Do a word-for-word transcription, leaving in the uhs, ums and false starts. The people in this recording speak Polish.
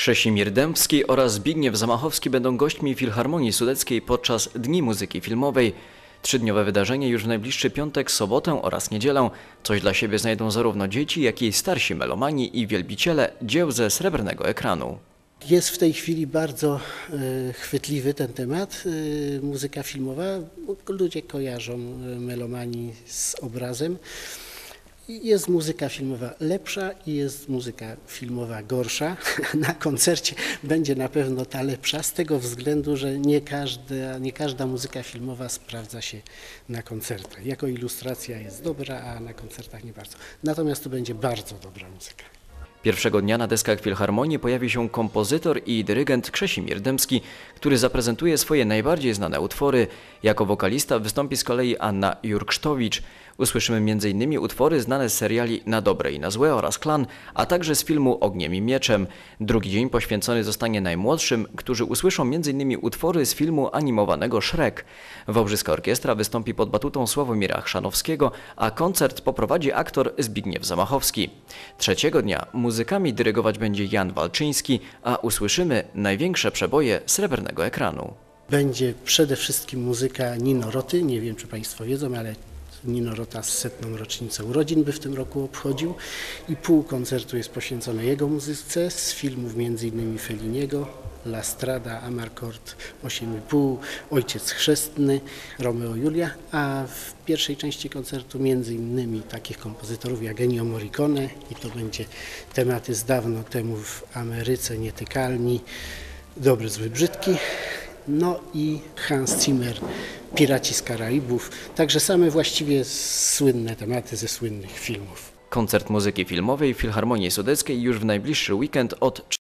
Krzesimir Dębski oraz Zbigniew Zamachowski będą gośćmi Filharmonii Sudeckiej podczas Dni Muzyki Filmowej. Trzydniowe wydarzenie już w najbliższy piątek, sobotę oraz niedzielę. Coś dla siebie znajdą zarówno dzieci, jak i starsi melomani i wielbiciele dzieł ze srebrnego ekranu. Jest w tej chwili bardzo e, chwytliwy ten temat, e, muzyka filmowa. Ludzie kojarzą melomanii z obrazem. Jest muzyka filmowa lepsza i jest muzyka filmowa gorsza. Na koncercie będzie na pewno ta lepsza, z tego względu, że nie każda, nie każda muzyka filmowa sprawdza się na koncertach. Jako ilustracja jest dobra, a na koncertach nie bardzo. Natomiast to będzie bardzo dobra muzyka. Pierwszego dnia na deskach Filharmonii pojawi się kompozytor i dyrygent Krzesimir Dębski, który zaprezentuje swoje najbardziej znane utwory. Jako wokalista wystąpi z kolei Anna Jurksztowicz. Usłyszymy między innymi utwory znane z seriali Na dobre i na złe oraz Klan, a także z filmu Ogniem i mieczem. Drugi dzień poświęcony zostanie najmłodszym, którzy usłyszą między innymi utwory z filmu animowanego Shrek. Wałbrzyska Orkiestra wystąpi pod batutą Sławomira Chrzanowskiego, a koncert poprowadzi aktor Zbigniew Zamachowski. Trzeciego dnia muzykami dyrygować będzie Jan Walczyński, a usłyszymy największe przeboje srebrnego ekranu. Będzie przede wszystkim muzyka Nino Roty, nie wiem czy Państwo wiedzą, ale Nino Rota z setną rocznicę urodzin by w tym roku obchodził i pół koncertu jest poświęcone jego muzyce z filmów między innymi Felliniego, La Strada, Amarcord osiem i pół, Ojciec Chrzestny, Romeo i Julia, a w pierwszej części koncertu między innymi takich kompozytorów jak Ennio Morricone i to będzie tematy z dawno temu w Ameryce, Nietykalni, Dobry, Zły, Brzydki. No i Hans Zimmer, Piraci z Karaibów, także same właściwie słynne tematy ze słynnych filmów. Koncert muzyki filmowej w Filharmonii Sudeckiej już w najbliższy weekend od